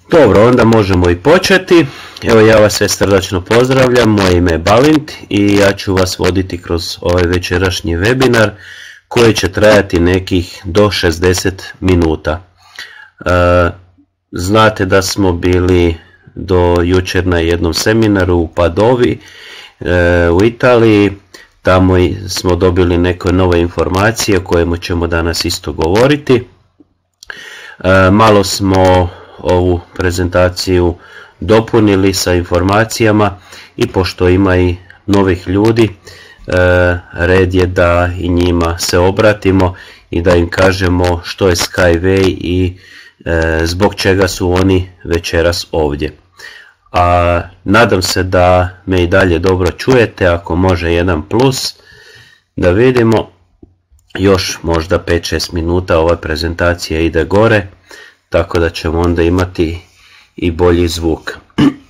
Dobro, onda možemo i početi. Evo, ja vas sve srdačno pozdravljam, moje ime je Balint i ja ću vas voditi kroz ovaj večerašnji webinar koji će trajati nekih do 60 minuta. Znate da smo bili do jučer na jednom seminaru u Padovi u Italiji. Tamo smo dobili neke nove informacije o kojima ćemo danas isto govoriti. Malo smo ovu prezentaciju dopunili sa informacijama i pošto ima i novih ljudi, red je da i njima se obratimo i da im kažemo što je Skyway i zbog čega su oni večeras ovdje. A nadam se da me i dalje dobro čujete, ako može jedan plus, da vidimo. Još možda 5-6 minuta ova prezentacija ide gore, tako da ćemo onda imati i bolji zvuk.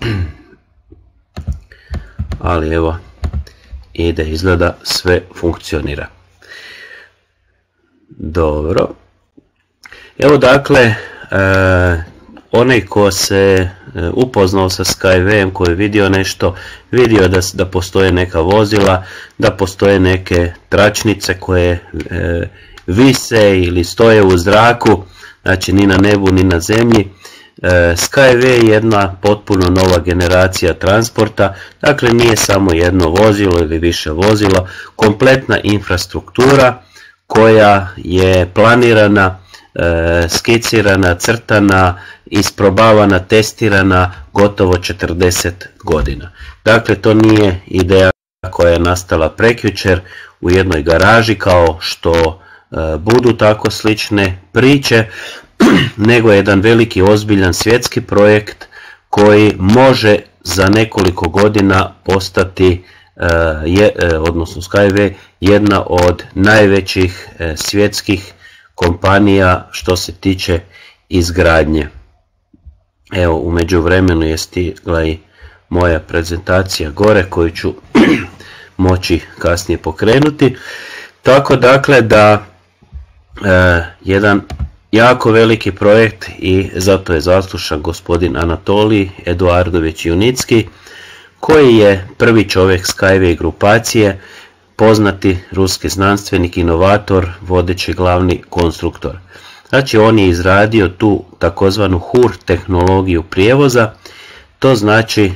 Ali evo, izgleda sve funkcionira. Dobro. Evo dakle, onaj ko se upoznao sa Skywayem, ko je vidio nešto, vidio je da postoje neka vozila, da postoje neke tračnice koje vise ili stoje u zraku, znači ni na nebu ni na zemlji. Skyway je jedna potpuno nova generacija transporta, dakle nije samo jedno vozilo ili više vozila, kompletna infrastruktura koja je planirana, skicirana, crtana, isprobavana, testirana gotovo 40 godina. Dakle, to nije ideja koja je nastala prekjučer u jednoj garaži kao što budu tako slične priče, nego jedan veliki ozbiljan svjetski projekt koji može za nekoliko godina postati, odnosno Skyway, jedna od najvećih svjetskih kompanija što se tiče izgradnje. Evo, u međuvremenu je stigla i moja prezentacija gore koju ću moći kasnije pokrenuti. Tako dakle da jedan jako veliki projekt i zato je zaslušan gospodin Anatolij Eduardović Junicki, koji je prvi čovjek Skyway grupacije, poznati ruski znanstvenik, inovator, vodeći glavni konstruktor. Znači on je izradio tu takozvanu HUR tehnologiju prijevoza, to znači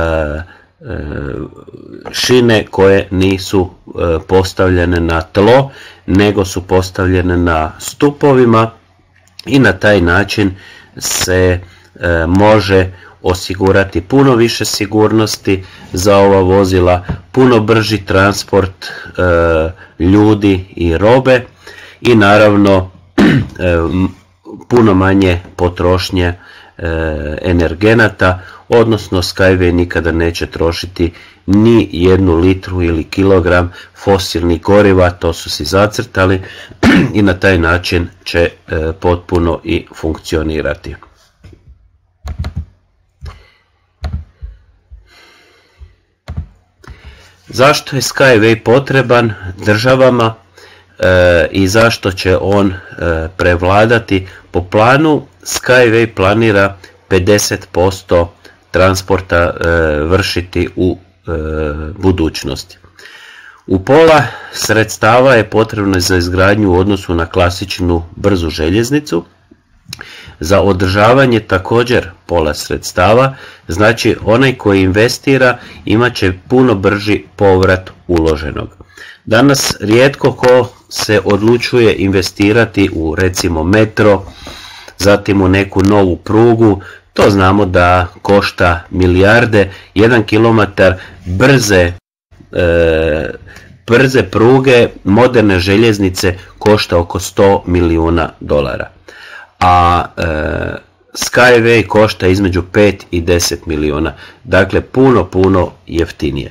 šine koje nisu postavljene na tlo, nego su postavljene na stupovima i na taj način se može osigurati puno više sigurnosti za ova vozila, puno brži transport ljudi i robe i naravno puno manje potrošnje energenata, odnosno Skyway nikada neće trošiti ni 1 litru ili kilogram fosilnih goriva, to su si zacrtali i na taj način će potpuno i funkcionirati. Zašto je Skyway potreban državama i zašto će on prevladati? Po planu Skyway planira 50% transporta vršiti u budućnosti. U pola sredstava je potrebno za izgradnju u odnosu na klasičnu brzu željeznicu. Za održavanje također pola sredstava, znači onaj koji investira imat će puno brži povrat uloženog. Danas rijetko ko se odlučuje investirati u recimo metro, zatim u neku novu prugu, to znamo da košta milijarde, 1 kilometar brze pruge, moderne željeznice košta oko $100 milijuna. A Skyway košta između 5 i 10 milijuna, dakle puno jeftinije.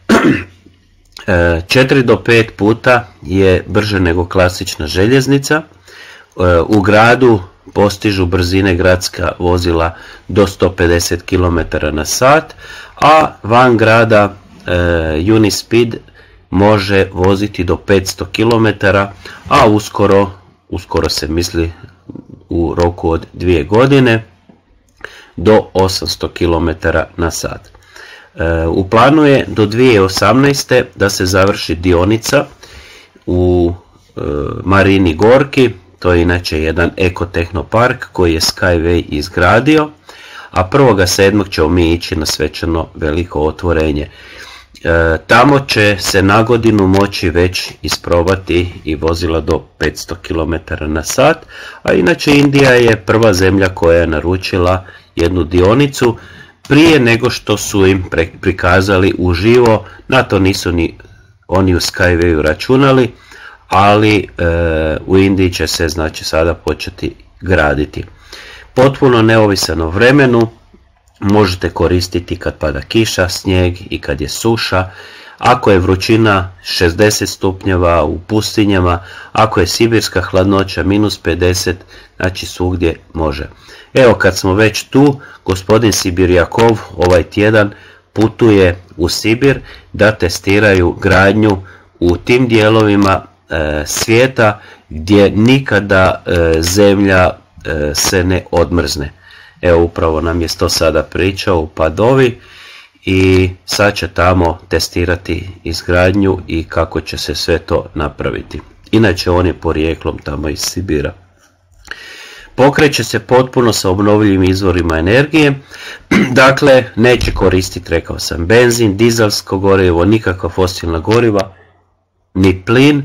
4 do 5 puta je brže nego klasična željeznica. U gradu postižu brzine gradska vozila do 150 km/h, a van grada Unispeed može voziti do 500 km, a uskoro se misli u roku od 2 godine do 800 km/h. U planu je do 2018. da se završi dionica u Marini Gorki, to je inače jedan ekotehnopark koji je Skyway izgradio, a 1.7. ćemo mi ići na svečano veliko otvorenje. Tamo će se na godinu moći već isprobati i vozila do 500 km/h, a inače Indija je prva zemlja koja je naručila jednu dionicu prije nego što su im prikazali uživo. Na to nisu ni oni u Skywayu računali, ali u Indiji će se znači sada početi graditi. Potpuno neovisan o vremenu, možete koristiti kad pada kiša, snijeg i kad je suša, ako je vrućina 60 stupnjeva u pustinjama, ako je sibirska hladnoća -50, znači svugdje može. Evo, kad smo već tu, gospodin Sibirjakov ovaj tjedan putuje u Sibir da testiraju gradnju u tim dijelovima svijeta gdje nikada zemlja se ne odmrzne. Evo, upravo nam je to sada pričao u Padovi i sad će tamo testirati izgradnju i kako će se sve to napraviti. Inače, on je porijeklom tamo iz Sibira. Pokreće se potpuno sa obnovljivim izvorima energije, dakle neće koristiti, rekao sam, benzin, dizelsko gorivo, nikakva fosilna goriva, ni plin,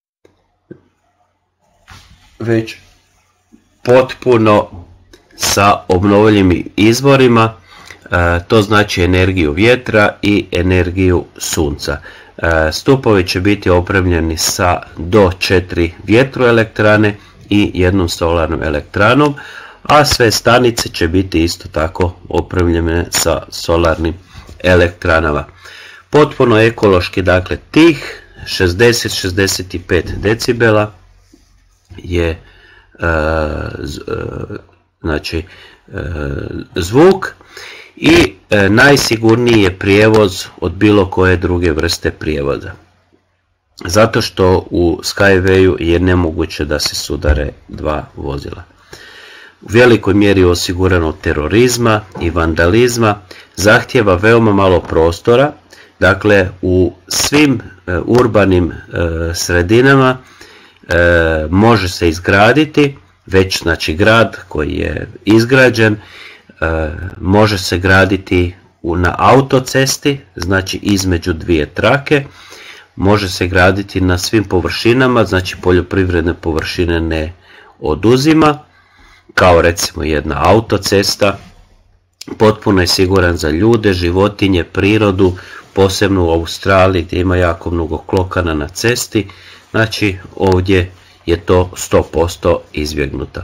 već potpuno sa obnovljivim izvorima, to znači energiju vjetra i energiju sunca. Stupovi će biti opremljeni sa do 4 vjetroelektrane i jednom solarnom elektranom, a sve stanice će biti isto tako opremljene sa solarnim elektranama. Potpuno ekološki, dakle tih 60-65 decibela je zvuk i najsigurniji je prijevoz od bilo koje druge vrste prijevoza. Zato što u Skywayu je nemoguće da se sudare dva vozila. U velikoj mjeri osigurano od terorizma i vandalizma, zahtijeva veoma malo prostora, dakle u svim urbanim sredinama može se izgraditi, već znači grad koji je izgrađen može se graditi na autocesti, znači između dvije trake, može se graditi na svim površinama, znači poljoprivredne površine ne oduzima, kao recimo jedna autocesta. Potpuno je siguran za ljude, životinje, prirodu, posebno u Australiji gdje ima jako mnogo klokana na cesti, znači ovdje je to 100% izbjegnuto.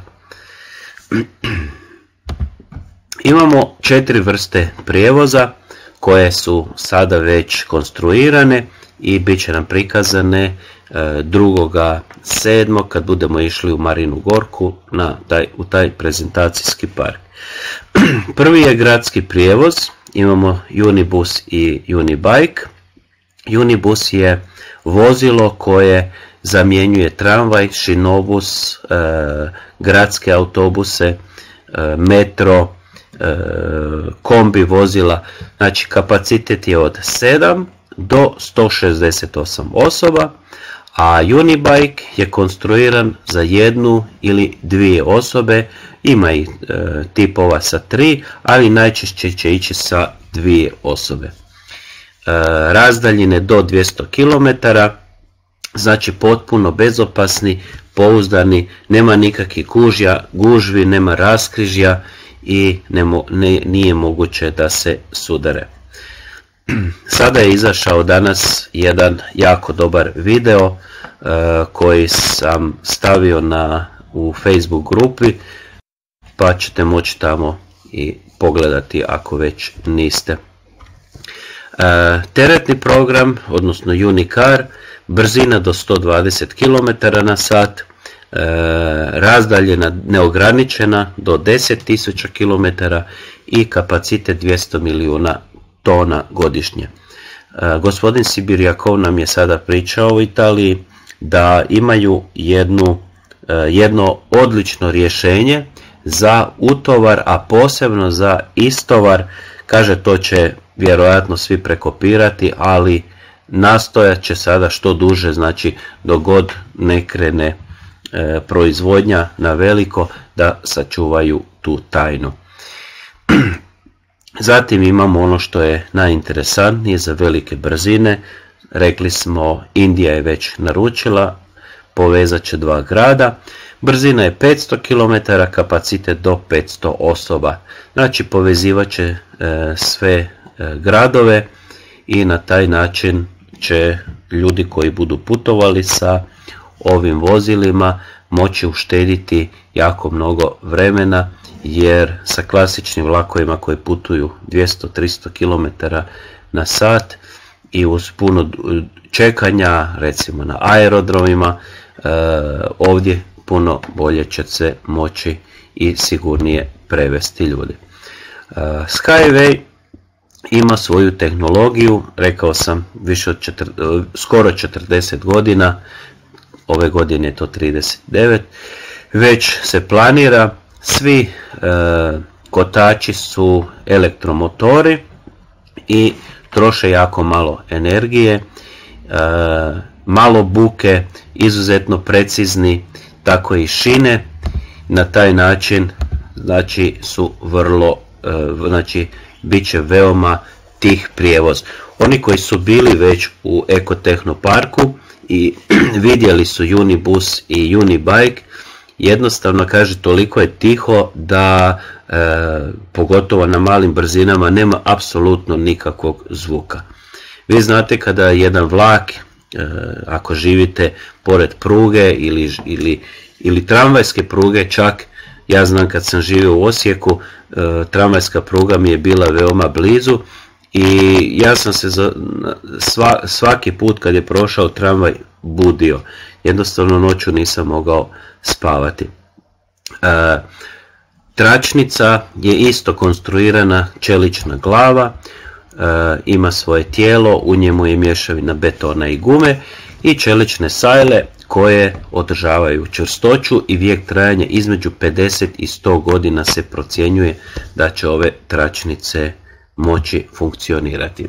Imamo 4 vrste prijevoza koje su sada već konstruirane i bit će nam prikazane 2.7. kad budemo išli u Marinu Gorku u taj prezentacijski park. Prvi je gradski prijevoz, imamo Unibus i Unibike. Unibus je vozilo koje zamjenjuje tramvaj, šinobus, gradske autobuse, metro, kombi vozila, znači kapacitet je od 7 do 168 osoba, a Unibike je konstruiran za 1 ili 2 osobe, ima i tipova sa 3, ali najčešće će ići sa 2 osobe. Razdaljine do 200 km, znači potpuno bezopasni, pouzdani, nema nikakvih gužvi, nema raskrižja i nije moguće da se sudare. Sada je izašao danas jedan jako dobar video koji sam stavio u Facebook grupi, pa ćete moći tamo i pogledati ako već niste. Teretni program, odnosno Unicar, brzina do 120 km/h, razdaljena neograničena do 10.000 km i kapacitet 200 milijuna tona godišnje. Gospodin Sibirjakov nam je sada pričao u Italiji da imaju jedno odlično rješenje za utovar, a posebno za istovar. Kaže, to će vjerojatno svi prekopirati, ali nastojat će sada što duže, znači dok god ne krene proizvodnja na veliko, da sačuvaju tu tajnu. Zatim imamo ono što je najinteresantnije za velike brzine. Rekli smo, Indija je već naručila, povezat će 2 grada. Brzina je 500 km, kapacitet do 500 osoba. Znači povezivat će sve gradove i na taj način će ljudi koji budu putovali sa ovim vozilima moći uštediti jako mnogo vremena, jer sa klasičnim vlakovima koji putuju 200-300 km na sat i uz puno čekanja, recimo na aerodromima, ovdje puno bolje će se moći i sigurnije prevesti ljudi. Skyway ima svoju tehnologiju, rekao sam, više od skoro 40 godina, ove godine je to 39, već se planira, svi kotači su elektromotori i troše jako malo energije, malo buke, izuzetno precizni, tako i šine. Na taj način znači su vrlo, znači bit će veoma tih prijevoz. Oni koji su bili već u Eko-Tehnoparku i vidjeli su Unibus i Unibike, jednostavno kaže, toliko je tiho da pogotovo na malim brzinama nema apsolutno nikakvog zvuka. Vi znate kada jedan vlak, ako živite pored pruge ili tramvajske pruge, čak ja znam kad sam živio u Osijeku, tramvajska pruga mi je bila veoma blizu i ja sam se svaki put kad je prošao tramvaj budio. Jednostavno noću nisam mogao spavati. Tračnica je isto konstruirana čelična glava, ima svoje tijelo, u njemu je mješavina betona i gume i čelične sajle koje održavaju čvrstoću i vijek trajanja između 50 i 100 godina se procjenjuje da će ove tračnice moći funkcionirati.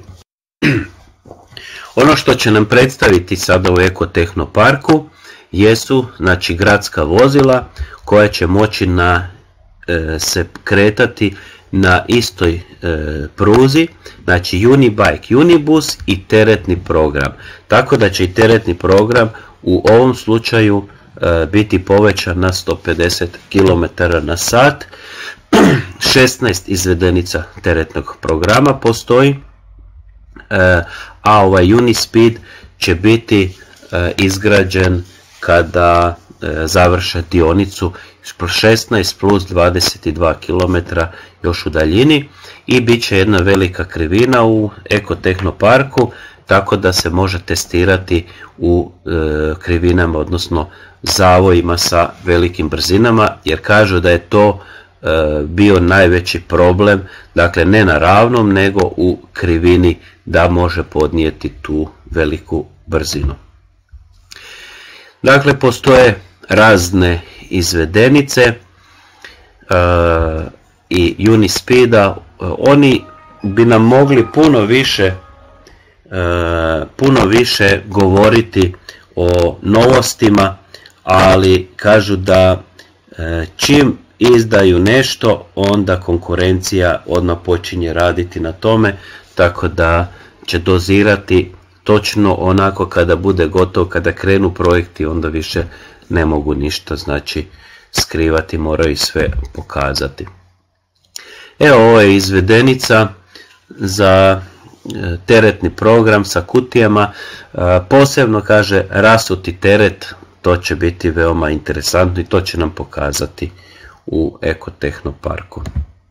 Ono što će nam predstaviti sada u Eko-Tehnoparku jesu, znači, gradska vozila koja će moći se kretati na istoj pruzi, znači Unibike, Unibus i teretni program. Tako da će i teretni program u ovom slučaju biti povećan na 150 km na sat. 16 izvedenica teretnog programa postoji, a ovaj Unispeed će biti izgrađen kada završe dionicu 16 plus 22 km još u daljini i bit će jedna velika krivina u Eko-Tehnoparku, tako da se može testirati u krivinama, odnosno zavojima sa velikim brzinama, jer kažu da je to bio najveći problem, dakle ne na ravnom nego u krivini, da može podnijeti tu veliku brzinu. Dakle, postoje razne izvedenice i Unispeeda, oni bi nam mogli puno više govoriti o novostima, ali kažu da čim izdaju nešto, onda konkurencija odmah počinje raditi na tome, tako da će dozirati točno onako kada bude gotovo, kada krenu projekti, onda više ne mogu ništa, znači, skrivati, moraju sve pokazati. Evo, ovo je izvedenica za teretni program sa kutijama, posebno kaže rasuti teret, to će biti veoma interesantno i to će nam pokazati u Eko-Tehnoparku.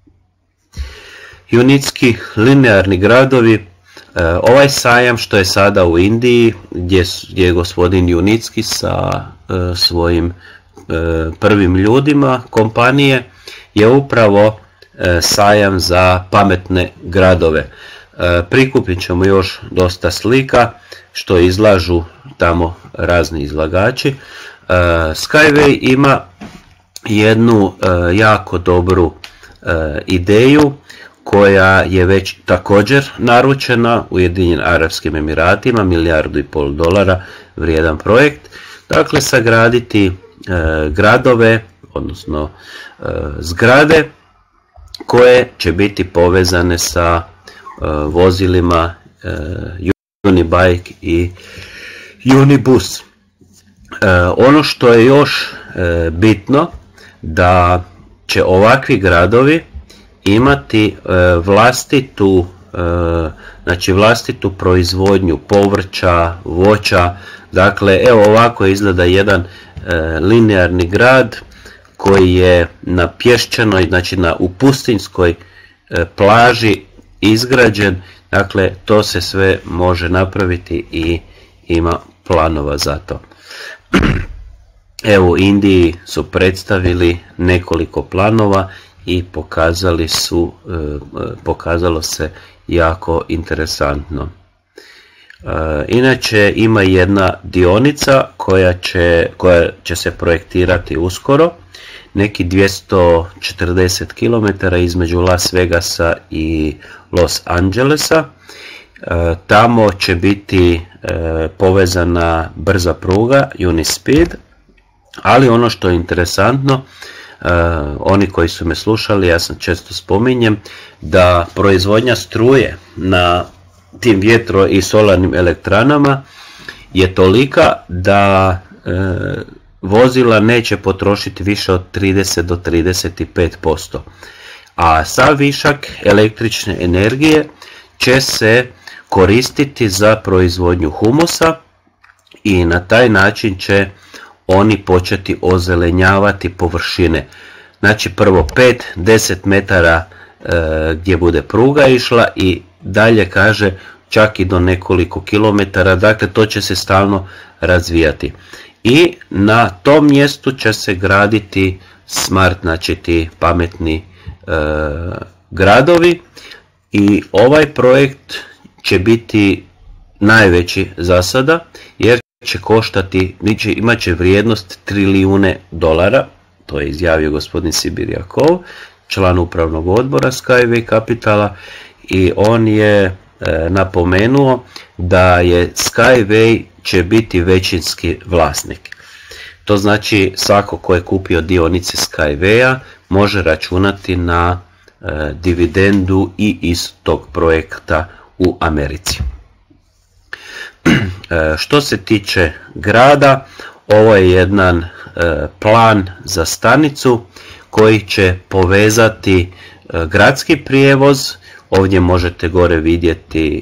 Unitski linearni gradovi, ovaj sajam što je sada u Indiji, gdje je gospodin Unitski sa svojim prvim ljudima kompanije, je upravo sajam za pametne gradove. Prikupit ćemo još dosta slika što izlažu tamo razni izlagači. Skyway ima jednu jako dobru ideju koja je već također naručena u Ujedinjenim Arapskim Emiratima, $1,5 milijardu vrijedan projekt. Dakle, sagraditi gradove, odnosno zgrade koje će biti povezane sa vozilima Unibike i Unibus. Ono što je još bitno, da će ovakvi gradovi imati vlastitu proizvodnju povrća, voća. Dakle, evo ovako izgleda jedan linearni grad koji je na pješčanoj, znači u pustinjskoj plaži izgrađen. Dakle, to se sve može napraviti i ima planova za to. Evo, u Indiji su predstavili nekoliko planova i pokazalo se jako interesantno. Inače, ima jedna dionica koja će se projektirati uskoro, neki 240 km između Las Vegasa i Los Angelesa. Tamo će biti povezana brza pruga Unispeed, ali ono što je interesantno, oni koji su me slušali, ja sam često spominjem da proizvodnja struje na tim vjetro i solarnim elektranama je tolika da vozila neće potrošiti više od 30 do 35%, a sav višak električne energije će se koristiti za proizvodnju humusa i na taj način će oni početi ozelenjavati površine. Znači prvo 5-10 metara gdje bude pruga išla i dalje, kaže, čak i do nekoliko kilometara, dakle to će se stalno razvijati. I na tom mjestu će se graditi smart, znači ti pametni gradovi, i ovaj projekt će biti najveći za sada jer će koštati, imat će vrijednost $1 trilijune, to je izjavio gospodin Sibirjakov, član upravnog odbora Skyway Capitala, i on je napomenuo da je Skyway će biti većinski vlasnik. To znači svako ko je kupio dionice Skywaya može računati na dividendu i iz tog projekta u Americi. Što se tiče grada, ovo je jedan plan za stanicu koji će povezati gradski prijevoz. Ovdje možete gore vidjeti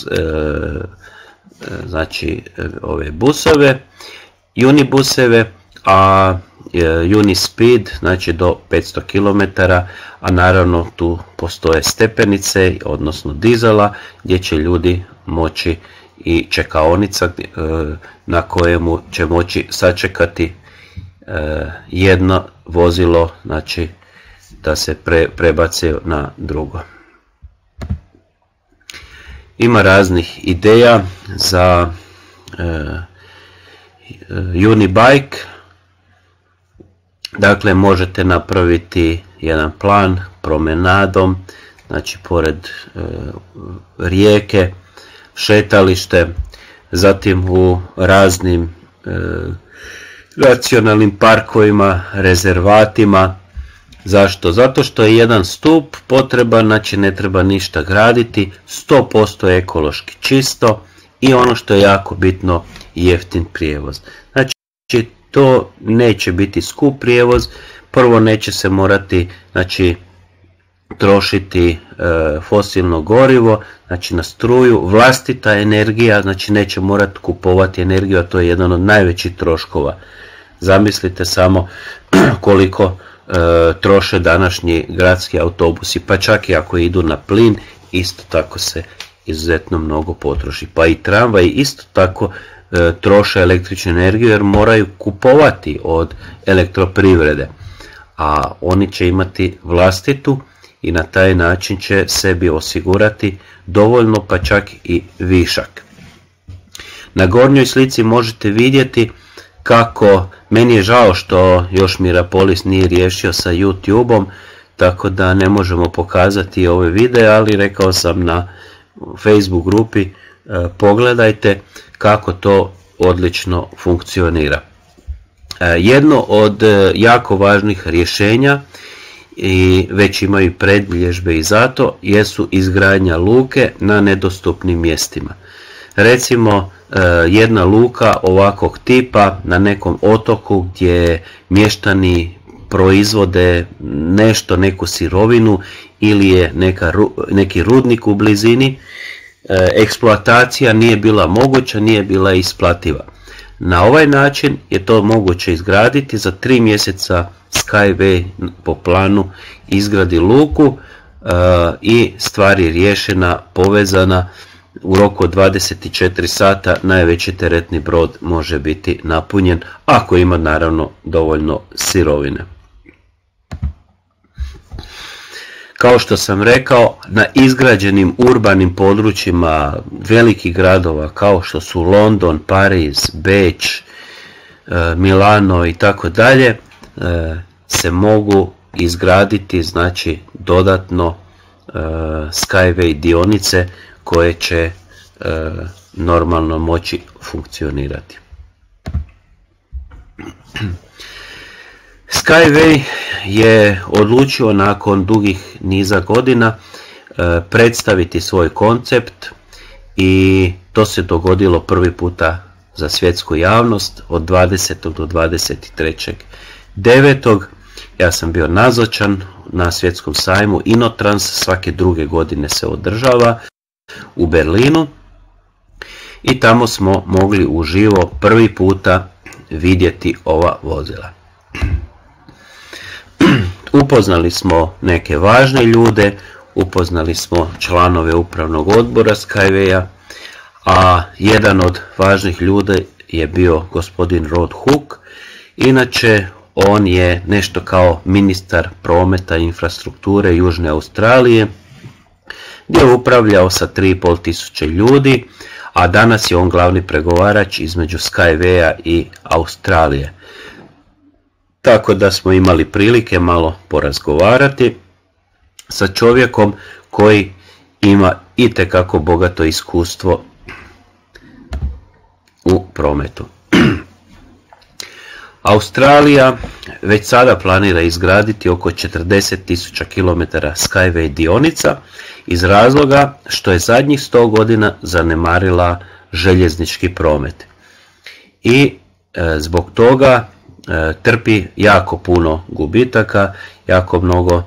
znači ove busove, unibuseve, a Unispeed znači do 500 km, a naravno tu postoje stepenice, odnosno dizela, gdje će ljudi moći, i čekaonica na kojemu će moći sačekati jedno vozilo, znači da se prebace na drugo. Ima raznih ideja za Unibike. Dakle, možete napraviti jedan plan promenadom, znači pored rijeke, šetalište, zatim u raznim nacionalnim parkovima, rezervatima. Zašto? Zato što je jedan stup potreban, znači ne treba ništa graditi, 100% ekološki čisto i ono što je jako bitno, jeftin prijevoz. Znači to neće biti skup prijevoz, prvo neće se morati trošiti fosilno gorivo, znači na struju, vlastita energija, znači neće morati kupovati energiju, a to je jedan od najvećih troškova. Zamislite samo koliko troše današnji gradski autobusi, pa čak i ako idu na plin, isto tako se izuzetno mnogo potroši. Pa i tramvaj isto tako troše električnu energiju jer moraju kupovati od elektroprivrede, a oni će imati vlastitu i na taj način će sebi osigurati dovoljno, pa čak i višak. Na gornjoj slici možete vidjeti kako, meni je žao što još Mirapolis nije riješio sa YouTubeom, tako da ne možemo pokazati ove videe, ali rekao sam na Facebook grupi pogledajte kako to odlično funkcionira. Jedno od jako važnih rješenja, i već imaju predbilježbe i zato, jesu izgradnja luke na nedostupnim mjestima. Recimo jedna luka ovakvog tipa na nekom otoku gdje mještani proizvode nešto, neku sirovinu ili je neki rudnik u blizini, eksploatacija nije bila moguća, nije bila isplativa. Na ovaj način je to moguće izgraditi. Za 3 mjeseca Skyway po planu izgradi luku i stvar je riješena, povezana. U roku od 24 sata najveći teretni brod može biti napunjen, ako ima naravno dovoljno sirovine. Kao što sam rekao, na izgrađenim urbanim područjima velikih gradova kao što su London, Pariz, Beč, Milano i tako dalje, se mogu izgraditi znači dodatno Skyway dionice koje će normalno moći funkcionirati. Skyway je odlučio nakon dugih niza godina predstaviti svoj koncept i to se dogodilo prvi puta za svjetsku javnost od 20. do 23.9. Ja sam bio nazočan na svjetskom sajmu Inotrans, svake druge godine se održava u Berlinu i tamo smo mogli uživo prvi puta vidjeti ova vozila. Upoznali smo neke važne ljude, upoznali smo članove upravnog odbora Skywaya, a jedan od važnih ljudi je bio gospodin Rod Hook. Inače, on je nešto kao ministar prometa i infrastrukture Južne Australije, gdje je upravljao sa 3.500 ljudi, a danas je on glavni pregovarač između Skywaya i Australije. Tako da smo imali prilike malo porazgovarati sa čovjekom koji ima itekako bogato iskustvo u prometu. Australija već sada planira izgraditi oko 40.000 km Skyway dionica iz razloga što je zadnjih 100 godina zanemarila željeznički promet. I zbog toga trpi jako puno gubitaka, jako mnogo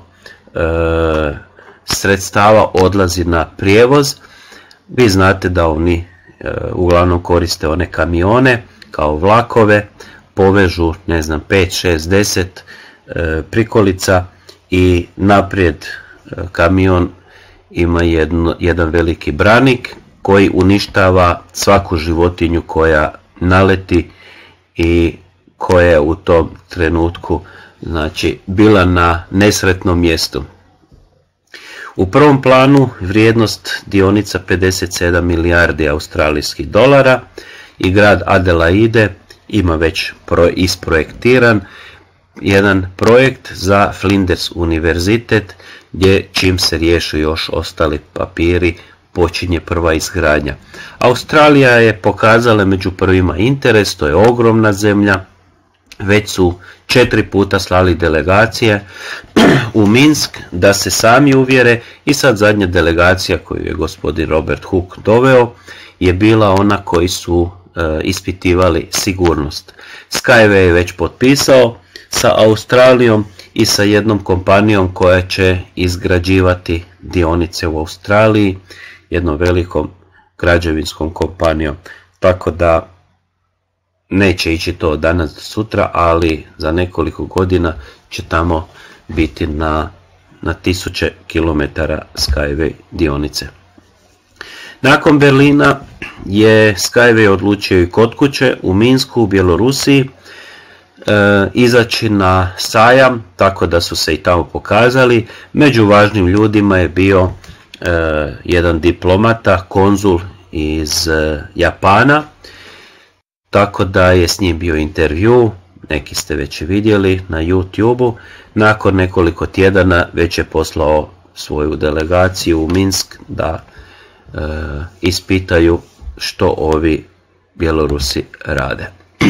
sredstava odlazi na prijevoz. Vi znate da oni uglavnom koriste one kamione kao vlakove, povežu 5, 6, 10 prikolica i naprijed kamion ima jedan veliki branik koji uništava svaku životinju koja naleti i koja je u tom trenutku bila na nesretnom mjestu. U prvom planu vrijednost dionica 57 milijardi australijskih dolara i grad Adelaide ima već isprojektiran jedan projekt za Flinders univerzitet gdje čim se riješi još ostali papiri počinje prva izgradnja. Australija je pokazala među prvima interes, to je ogromna zemlja, već su 4 puta slali delegacije u Minsk da se sami uvjere i sad zadnja delegacija koju je gospodin Robert Hook doveo je bila ona koji su ispitivali sigurnost. Skyway je već potpisao sa Australijom i sa jednom kompanijom koja će izgrađivati dionice u Australiji, jednom velikom građevinskom kompanijom. Tako da neće ići to danas do sutra, ali za nekoliko godina će tamo biti na 1000 km Skyway dionice. Nakon Berlina je Skyway odlučio i kod kuće u Minsku u Bjelorusiji izaći na sajam, tako da su se i tamo pokazali. Među važnim ljudima je bio jedan diplomata, konzul iz Japana, tako da je s njim bio intervju, neki ste već vidjeli na YouTube-u. Nakon nekoliko tjedana već je poslao svoju delegaciju u Minsk da ispitaju što ovi Bjelorusi rade.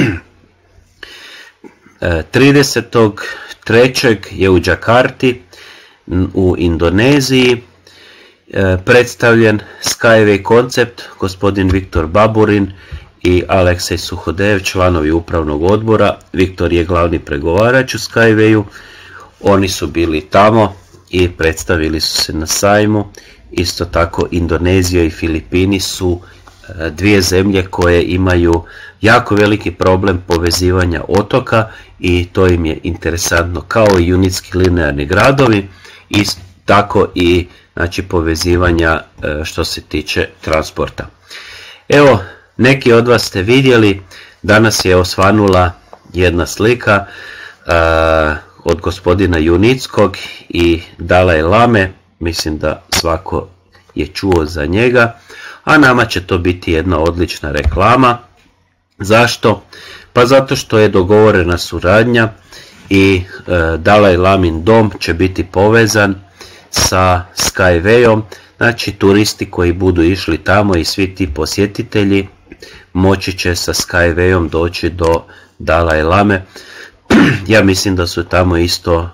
30.3. je u Đakarti u Indoneziji predstavljen Skyway koncept. Gospodin Viktor Baburin i Aleksej Suhodev, članovi upravnog odbora. Viktor je glavni pregovarač u Skywayu. Oni su bili tamo i predstavili su se na sajmu. Isto tako Indonezija i Filipini su dvije zemlje koje imaju jako veliki problem povezivanja otoka i to im je interesantno, kao i unitski linearni gradovi, i tako i znači povezivanja što se tiče transporta. Evo, neki od vas ste vidjeli, danas je osvanula jedna slika od gospodina Junickog i Dalaj Lame, mislim da svako je čuo za njega, a nama će to biti jedna odlična reklama. Zašto? Pa zato što je dogovorena suradnja i Dalaj Lamin dom će biti povezan sa Skywayom, znači turisti koji budu išli tamo i svi ti posjetitelji moći će sa Skywayom doći do Dalaj Lame. Ja mislim da su tamo isto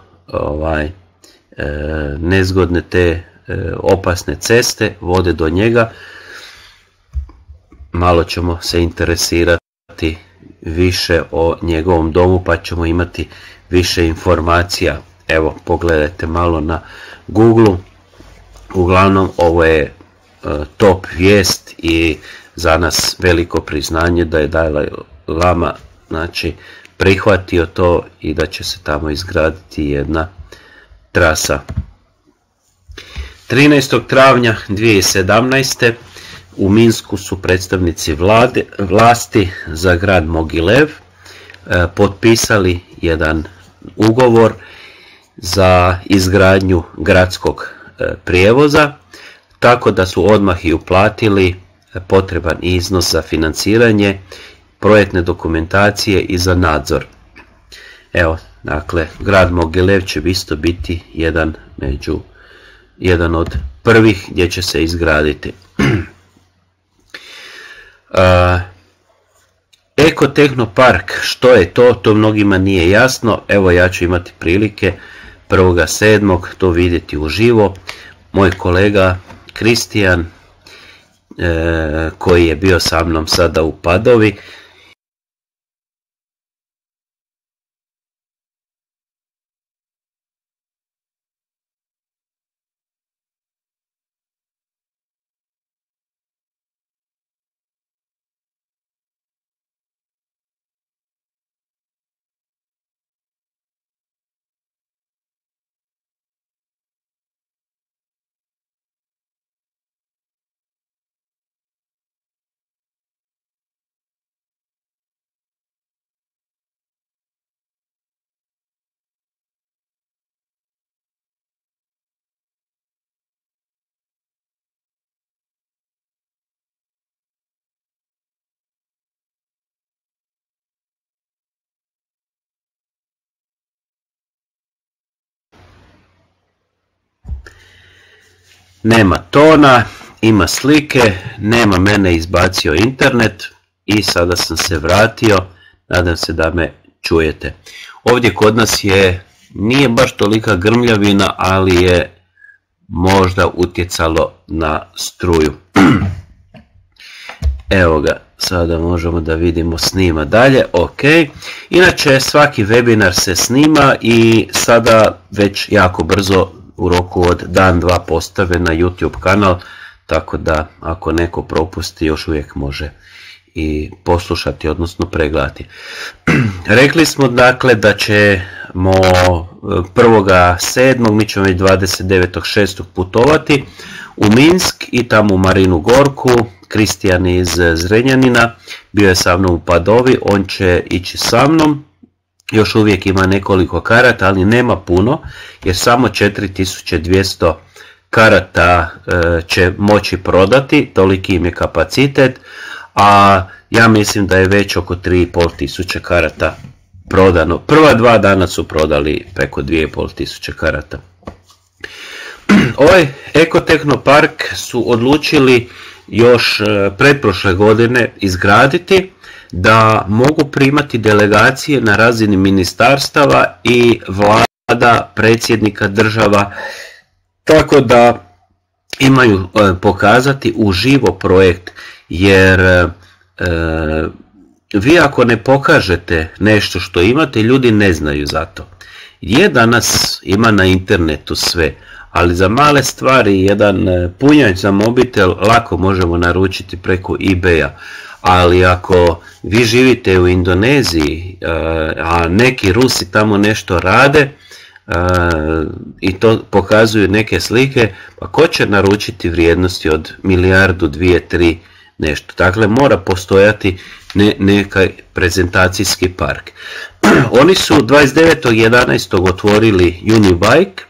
nezgodne te opasne ceste, vode do njega. Malo ćemo se interesirati više o njegovom domu pa ćemo imati više informacija. Evo, pogledajte malo na Google. Uglavnom, ovo je top vijest i za nas veliko priznanje da je Dalaj Lama znači prihvatio to i da će se tamo izgraditi jedna trasa. 13. travnja 2017. u Minsku su predstavnici vlasti za grad Mogilev potpisali jedan ugovor za izgradnju gradskog prijevoza, tako da su odmah i uplatili potreban iznos za financiranje projektne dokumentacije i za nadzor. Evo, dakle, grad Mogilev će isto biti jedan od prvih gdje će se izgraditi. Ekotehnopark, što je to? To mnogima nije jasno. Evo, ja ću imati prilike 1.7. to vidjeti uživo. Moj kolega Kristijan, koji je bio sa mnom sada u Padovi, nema tona, ima slike, nema mene, izbacio internet i sada sam se vratio, nadam se da me čujete. Ovdje kod nas nije baš tolika grmljavina, ali je možda utjecalo na struju. Evo ga, sada možemo da vidimo, snima dalje, ok. Inače, svaki webinar se snima i sada već jako brzo, u roku od dan, dva, postave na YouTube kanal, tako da ako neko propusti još uvijek može i poslušati, odnosno pregledati. Rekli smo dakle da ćemo 1.7. mi ćemo već 29.6. putovati u Minsk i tamo u Marinu Gorku. Kristijan iz Zrenjanina bio je sa mnom u Padovi, on će ići sa mnom. Još uvijek ima nekoliko karata, ali nema puno, jer samo 4200 karata će moći prodati, toliki im je kapacitet, a ja mislim da je već oko 3.500 karata prodano. Prva 2 dana su prodali preko 2.500 karata. Ovaj Eko-Tehnopark su odlučili još pretprošle godine izgraditi da mogu primati delegacije na razini ministarstava i vlada, predsjednika država, tako da imaju pokazati uživo projekt, jer vi ako ne pokažete nešto što imate, ljudi ne znaju za to. Danas ima na internetu sve, ali za male stvari jedan punjač za mobitel lako možemo naručiti preko eBaya, ali ako vi živite u Indoneziji, a neki Rusi tamo nešto rade i to pokazuju neke slike, pa ko će naručiti vrijednosti od 1, 2, 3 nešto. Dakle, mora postojati neki prezentacijski park. Oni su 29.11. otvorili Unibike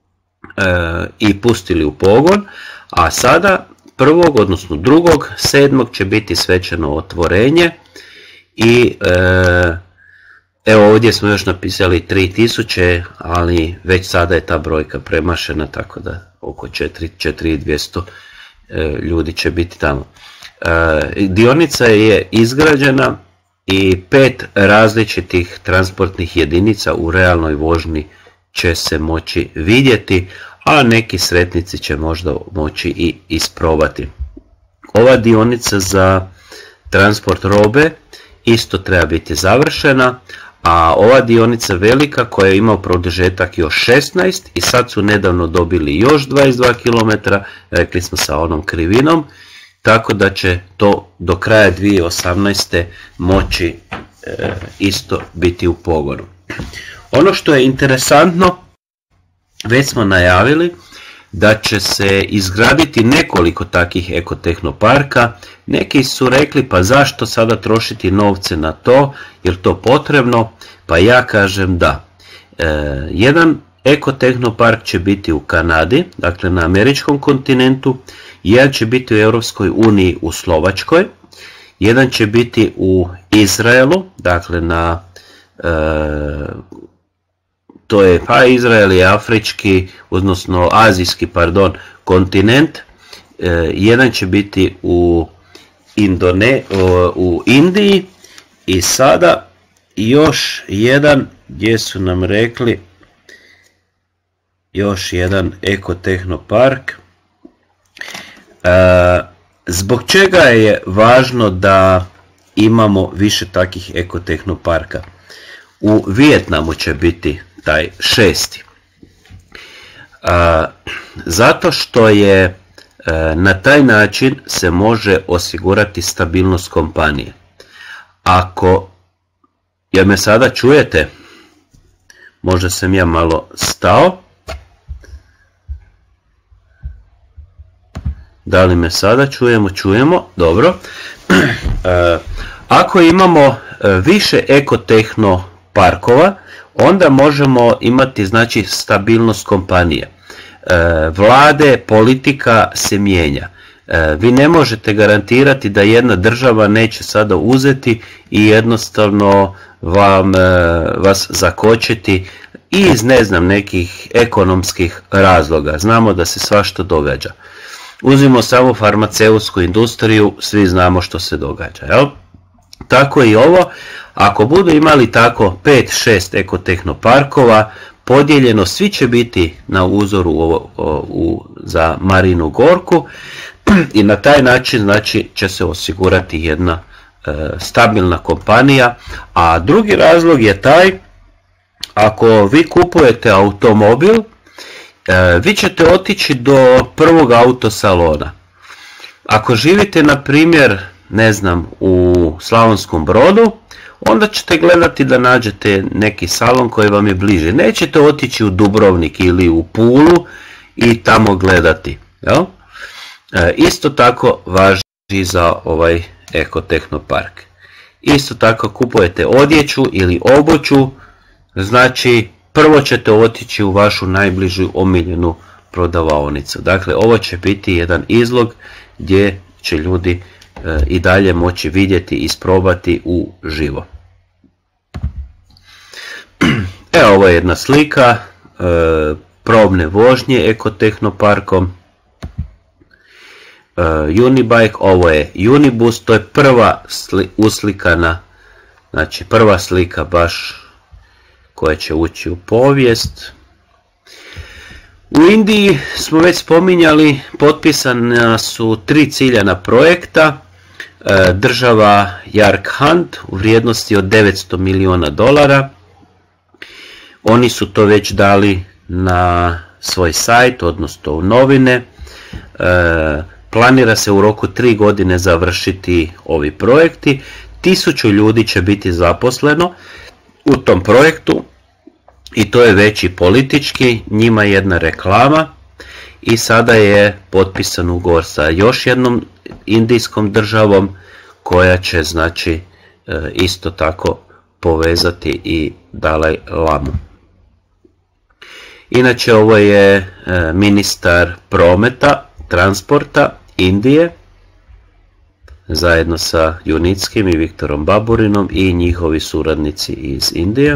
i pustili u pogon, a sada 1. odnosno 2.7. će biti svečano otvorenje i evo ovdje smo još napisali 3000, ali već sada je ta brojka premašena, tako da oko 4.200 ljudi će biti tamo. Dionica je izgrađena i 5 različitih transportnih jedinica u realnoj vožnji će se moći vidjeti, a neki sretnici će možda moći i isprobati. Ova dionica za transport robe isto treba biti završena, a ova dionica velika koja ima produžetak još 16 i sad su nedavno dobili još 22 km, rekli smo sa onom krivinom, tako da će to do kraja 2018. moći isto biti u pogonu. Ono što je interesantno, već smo najavili da će se izgraditi nekoliko takvih Eko-Tehnoparka. Neki su rekli pa zašto sada trošiti novce na to, jer to potrebno, pa ja kažem da. Jedan Eko-Tehnopark će biti u Kanadi, dakle na američkom kontinentu, jedan će biti u Europskoj uniji u Slovačkoj, jedan će biti u Izraelu, dakle na to je pa Izrael je afrički, odnosno azijski, kontinent, jedan će biti u Indiji i sada još jedan, gdje su nam rekli, još jedan Eko-Tehnopark. Zbog čega je važno da imamo više takih Eko-Tehnoparka? U Vijetnamu će biti taj 6. Zato što je na taj način se može osigurati stabilnost kompanije. Ako, jel me sada čujete? Možda sam ja malo stao. Da li me sada čujemo? Čujemo, dobro. Ako imamo više Eko-Tehno parkova, onda možemo imati znači stabilnost kompanije. Vlade, politika se mijenja. Vi ne možete garantirati da jedna država neće sada uzeti i jednostavno vas zakočiti iz nekih ekonomskih razloga. Znamo da se svašta događa. Uzmimo samo farmaceutsku industriju, svi znamo što se događa. Jel? Tako i ovo, ako budu imali tako 5-6 Eko-Tehnoparkova, podijeljeno, svi će biti na uzoru za Marinu Gorku i na taj način znači, će se osigurati jedna stabilna kompanija. A drugi razlog je taj, ako vi kupujete automobil, vi ćete otići do prvog autosalona. Ako živite na primjer, ne znam, u Slavonskom Brodu, onda ćete gledati da nađete neki salon koji vam je bliže. Nećete otići u Dubrovnik ili u Pulu i tamo gledati. Jel? Isto tako važi za ovaj Eko-Tehnopark. Isto tako kupujete odjeću ili obuću, znači prvo ćete otići u vašu najbližu omiljenu prodavaonicu. Dakle, ovo će biti jedan izlog gdje će ljudi i dalje moći vidjeti i isprobati u živo. Evo, ovo je jedna slika probne vožnje ekotehnoparkom. Unibike, ovo je Unibus, to je prva uslikana, znači prva slika baš koja će ući u povijest. U Indiji smo već spominjali, potpisana su 3 ciljana projekta. Država Jharkhand u vrijednosti od $900 milijuna. Oni su to već dali na svoj sajt, odnosno u novine. Planira se u roku 3 godine završiti ovi projekti. 1000 ljudi će biti zaposleno u tom projektu i to je već i politički, njima jedna reklama i sada je potpisan ugovor sa još jednom indijskom državom koja će znači isto tako povezati i Dalaj Lamu. Inače, ovo je ministar prometa, transporta Indije, zajedno sa Junickim i Viktorom Baburinom i njihovi suradnici iz Indije.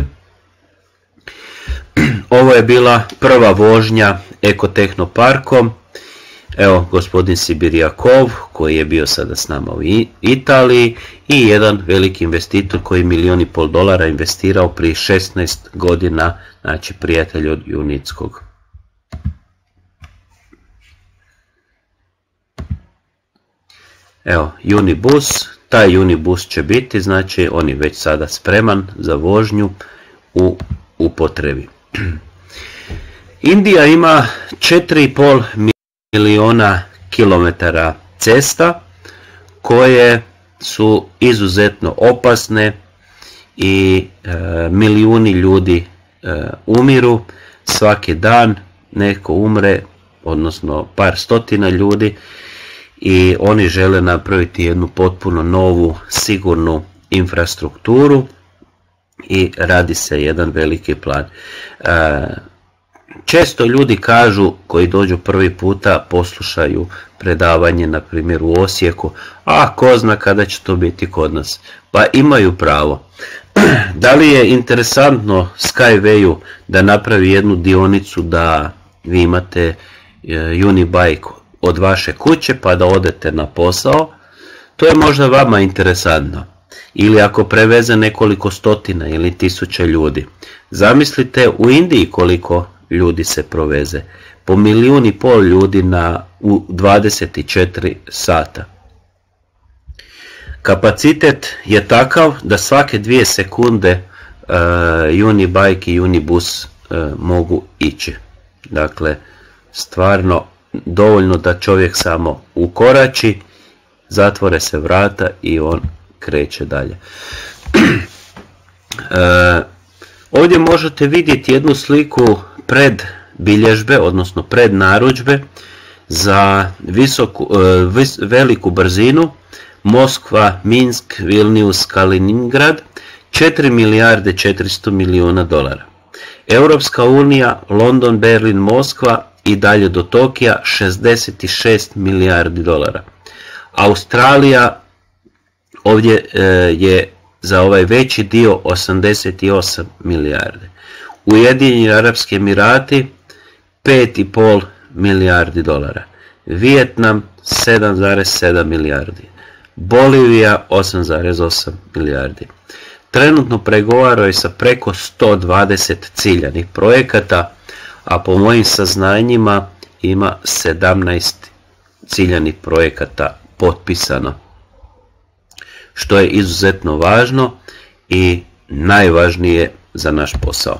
Ovo je bila prva vožnja ekotehnoparkom. Evo, gospodin Sibirjakov koji je bio sada s nama u Italiji i jedan veliki investitor koji je $1,5 milijuna investirao prije 16 godina, znači prijatelj od Junickog. Evo, Unibus, taj Unibus će biti, znači on je već sada spreman za vožnju u upotrebi. Indija ima 4,5 milijuna kilometara cesta koje su izuzetno opasne i milijuni ljudi umiru. Svaki dan neko umre, odnosno par stotina ljudi, i oni žele napraviti jednu potpuno novu sigurnu infrastrukturu i radi se jedan veliki plan. Često ljudi kažu, koji dođu prvi puta, poslušaju predavanje na primjer u Osijeku, a ko zna kada će to biti kod nas. Pa imaju pravo. Da li je interesantno Skywayu da napravi jednu dionicu da vi imate Unibike od vaše kuće pa da odete na posao? To je možda vama interesantno. Ili ako preveze nekoliko stotina ili 1000 ljudi. Zamislite u Indiji koliko ljudi se proveze. Po 1,5 milijuna ljudi u 24 sata. Kapacitet je takav da svake 2 sekunde Unibike i Unibus mogu ići. Dakle, stvarno dovoljno da čovjek samo ukorači, zatvore se vrata i on kreće dalje. Ovdje možete vidjeti jednu sliku pred bilježbe, odnosno pred narudžbe za veliku brzinu Moskva, Minsk, Vilnius, Kaliningrad, 4 milijarde 400 milijuna dolara. Europska unija, London, Berlin, Moskva i dalje do Tokija 66 milijardi dolara. Australija, ovdje je za ovaj veći dio 88 milijardi. Ujedinjeni Arapski Emirati 5,5 milijardi dolara. Vijetnam 7,7 milijardi. Bolivija 8,8 milijardi. Trenutno pregovaraju sa preko 120 ciljanih projekata, a po mojim saznanjima ima 17 ciljanih projekata potpisano, što je izuzetno važno i najvažnije za naš posao.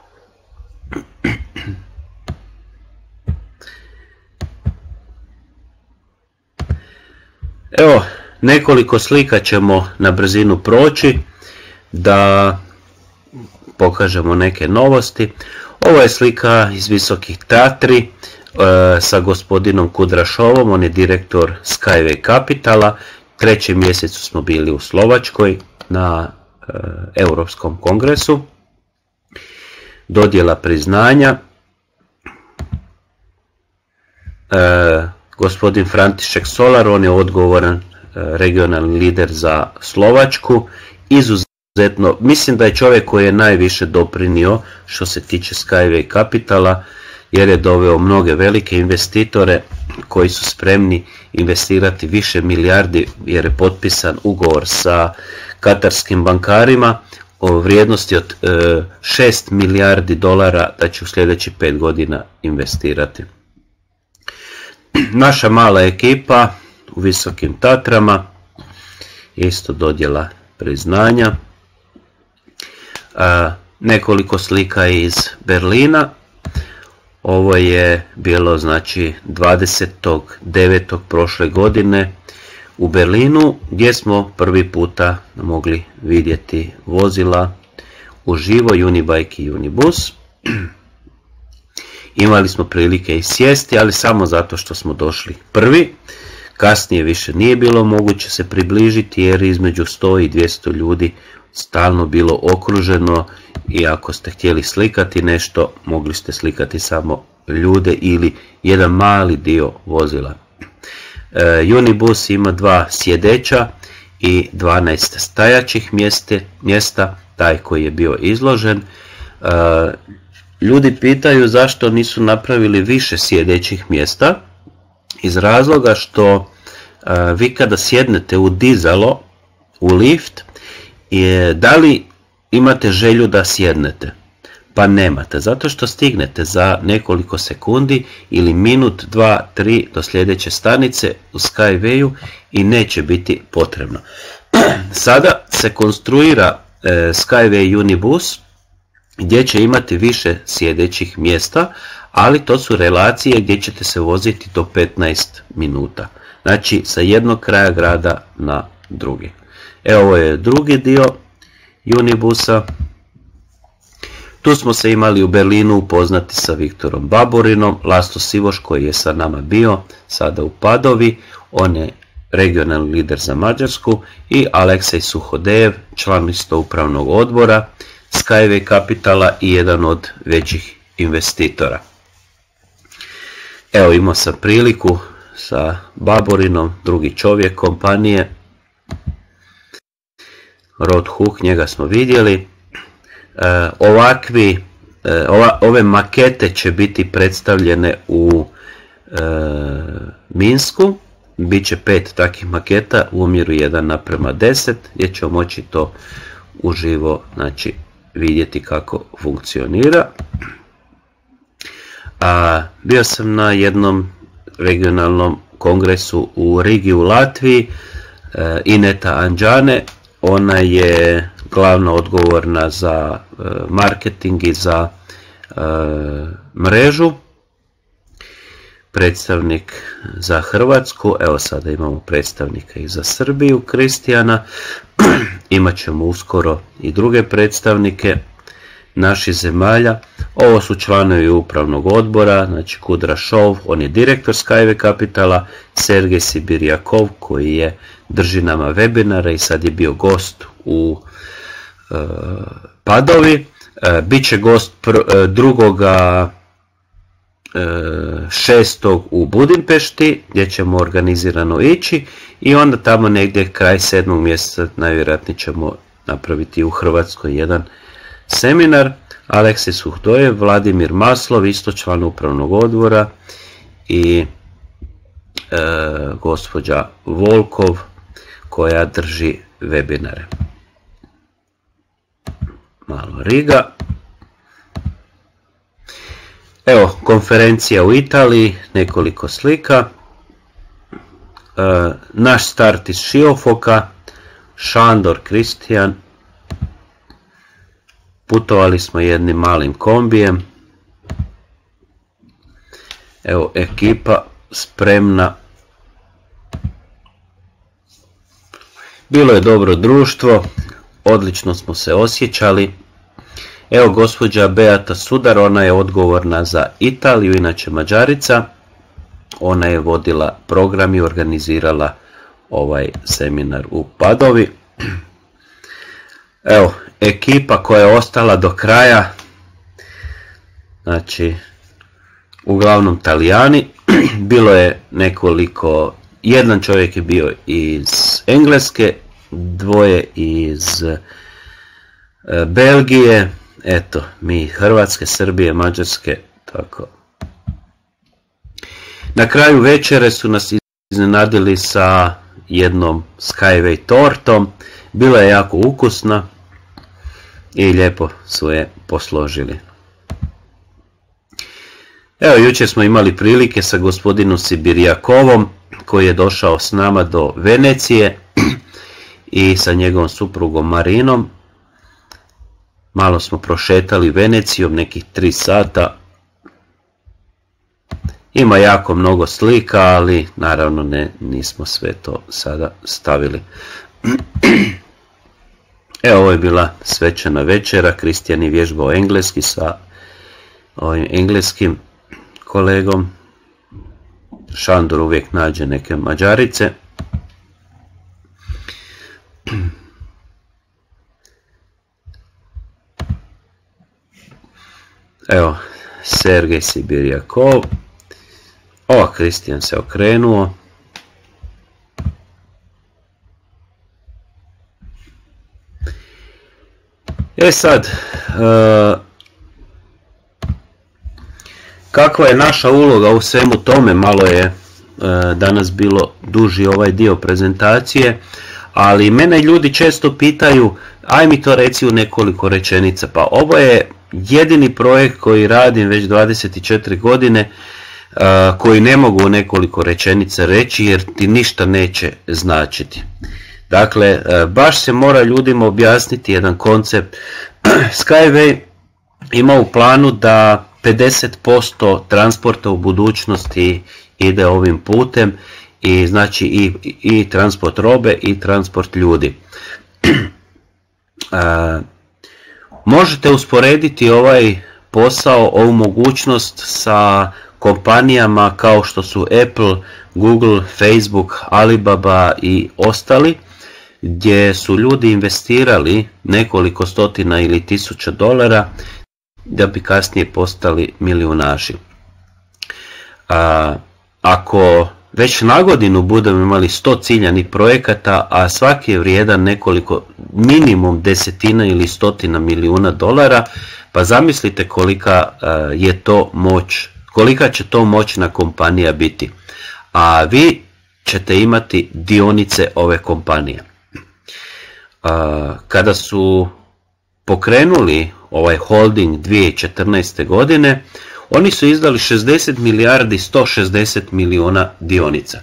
Evo, nekoliko slika ćemo na brzinu proći da pokažemo neke novosti. Ovo je slika iz Visokih Tatri sa gospodinom Kudrašovom, on je direktor Skyway Capitala. 3. mjesecu smo bili u Slovačkoj na Europskom kongresu. Dodjela priznanja. Gospodin František Solar, on je odgovoran regionalni lider za Slovačku. Izuzetno, mislim da je čovjek koji je najviše doprinio što se tiče Skyway Capitala, jer je doveo mnoge velike investitore koji su spremni investirati više milijardi, jer je potpisan ugovor sa katarskim bankarima o vrijednosti od 6 milijardi dolara da će u sljedećih 5 godina investirati. Naša mala ekipa u Visokim Tatrama, isto dodjela priznanja. Nekoliko slika iz Berlina. Ovo je bilo znači 20.9. prošle godine u Berlinu, gdje smo prvi puta mogli vidjeti vozila uživo, Unibike i Unibus. Imali smo prilike i sjesti, ali samo zato što smo došli prvi. Kasnije više nije bilo moguće se približiti, jer između 100 i 200 ljudi stalno bilo okruženo, i ako ste htjeli slikati nešto, mogli ste slikati samo ljude ili jedan mali dio vozila. Unibus ima 2 sjedeća i 12 stajaćih mjesta, taj koji je bio izložen. Ljudi pitaju zašto nisu napravili više sjedećih mjesta, iz razloga što vi kada sjednete u dizalo, u lift, da li imate želju da sjednete? Pa nemate, zato što stignete za nekoliko sekundi ili minut, 2, 3 do sljedeće stanice u Skywayu i neće biti potrebno. Sada se konstruira Skyway Unibus gdje će imati više sjedećih mjesta, ali to su relacije gdje ćete se voziti do 15 minuta. Znači sa jednog kraja grada na drugi. Evo, ovo je drugi dio Unibusa. Tu smo se imali u Berlinu upoznati sa Viktorom Baborinom, Laszlo Sivoš koji je sa nama bio sada u Padovi, on je regionalni lider za Mađarsku, i Aleksej Suhodejev, član isto upravnog odbora Skyway Capitala i jedan od većih investitora. Evo, imao sam priliku sa Baborinom, drugi čovjek kompanije, Rod Hook, njega smo vidjeli. Ove makete će biti predstavljene u Minsku. Biće 5 takvih maketa u omjeru 1:10, gdje ćemo moći to uživo znači, vidjeti kako funkcionira. Bio sam na jednom regionalnom kongresu u Rigi u Latviji, Ineta Anđane, ona je glavna odgovorna za marketing i za mrežu, predstavnik za Hrvatsku, evo sada imamo predstavnika i za Srbiju, Kristijana, imat ćemo uskoro i druge predstavnike naših zemalja. Ovo su članovi upravnog odbora, znači Kudrašov, on je direktor Skyway Capitala, Sergej Sibirjakov koji drži nama webinare i sad je bio gost u Padovi, bit će gost 2.6. u Budimpešti gdje ćemo organizirano ići, i onda tamo negdje kraj 7. mjeseca najvjerojatnije ćemo napraviti u Hrvatskoj jedan seminar. Aleksej Suhodejev, Vladimir Maslov, isto član upravnog odbora, i gospođa Volkov koja drži webinare. Malo Riga. Evo, konferencija u Italiji, nekoliko slika. Naš start iz Šiofoka, Šandor Kristijan. Putovali smo jednim malim kombijem. Evo, ekipa spremna. Bilo je dobro društvo, odlično smo se osjećali. Evo, gospođa Beata Sudar, ona je odgovorna za Italiju, inače Mađarica. Ona je vodila program i organizirala ovaj seminar u Padovi. Evo, ekipa koja je ostala do kraja, znači uglavnom Talijani, bilo je nekoliko, jedan čovjek je bio iz Engleske, 2 iz Belgije, eto, mi Hrvatske, Srbije, Mađarske, tako. Na kraju večere su nas iznenadili sa jednom Skyway tortom, bila je jako ukusna i lijepo su je posložili. Evo, jučer smo imali prilike sa gospodinom Sibirjakovom koji je došao s nama do Venecije i sa njegovom suprugom Marinom. Malo smo prošetali Venecijom, nekih 3 sata. Ima jako mnogo slika, ali naravno nismo sve to sada stavili. Evo, ovo je bila svečana večera, Kristijan je vježbao engleski sa ovim engleskim kolegom. Šandor uvijek nađe neke Mađarice. Evo, Sergej Sibirjakov. O, Kristijan se okrenuo. Sad, kakva je naša uloga u svemu tome? Malo je danas bilo duži ovaj dio prezentacije, ali mene ljudi često pitaju, aj mi to reci u nekoliko rečenica. Pa ovo je jedini projekt koji radim već 24 godine, koji ne mogu u nekoliko rečenica reći jer ti ništa neće značiti. Dakle, baš se mora ljudima objasniti jedan koncept. Skyway ima u planu da 50% transporta u budućnosti ide ovim putem, i znači i transport robe i transport ljudi. Možete usporediti ovaj posao, ovu mogućnost sa kompanijama kao što su Apple, Google, Facebook, Alibaba i ostali, gdje su ljudi investirali nekoliko stotina ili tisuća dolara da bi kasnije postali milijunaši. Ako već na godinu budemo imali 100 ciljanih projekata, a svaki je vrijedan nekoliko, minimum desetina ili stotina milijuna dolara, pa zamislite kolika je to moć, kolika će to moćna kompanija biti. A vi ćete imati dionice ove kompanije. Kada su pokrenuli ovaj holding 2014. godine, oni su izdali 60 milijardi 160 milijuna dionica.